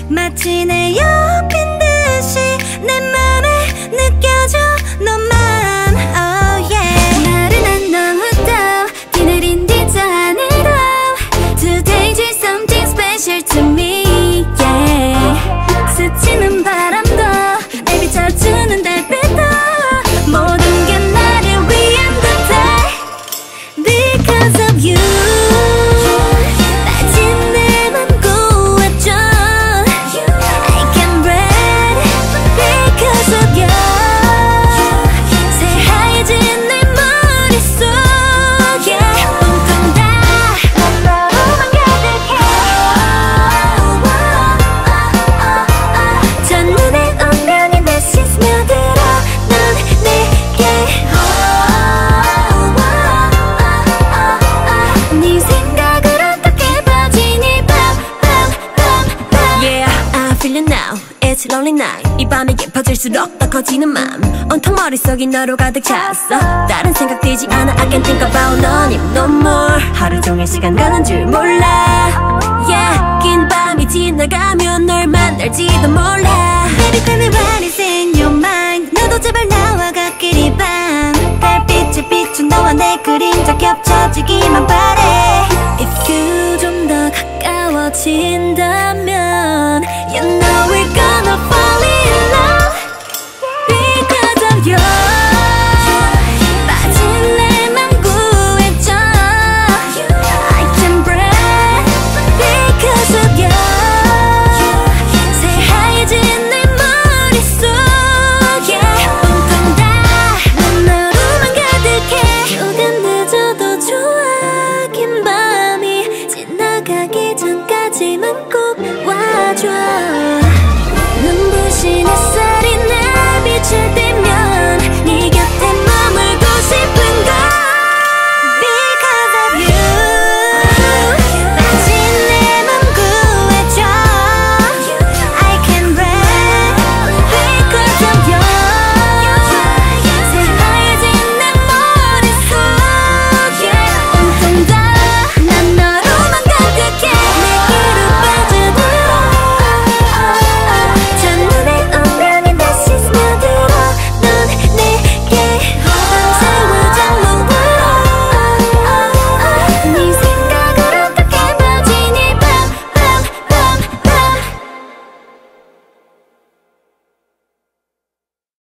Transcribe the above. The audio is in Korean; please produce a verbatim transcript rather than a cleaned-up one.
마치 내 옆인 듯이 내 맘에 느껴져 너만 oh yeah. 나른한 너무도 뒤내린 뒤저 안으로 Today's is something special to me yeah. 스치는 바람도 날 비춰주는 달빛도 모든 게 나를 위한 듯해 Because of you It's lonely night 이 밤이 깊어질수록 더 커지는 맘 온통 머릿속이 너로 가득 찼어 다른 생각 들지 않아 I can't think about 너님 no more 하루 종일 시간 가는 줄 몰라 Yeah 긴 밤이 지나가면 널 만날지도 몰라 Baby tell me what is in your mind 너도 제발 나와 갓길이 밤 달빛에 비춘 너와 내 그림자 겹쳐지기만 바래 If you 좀 더 가까워진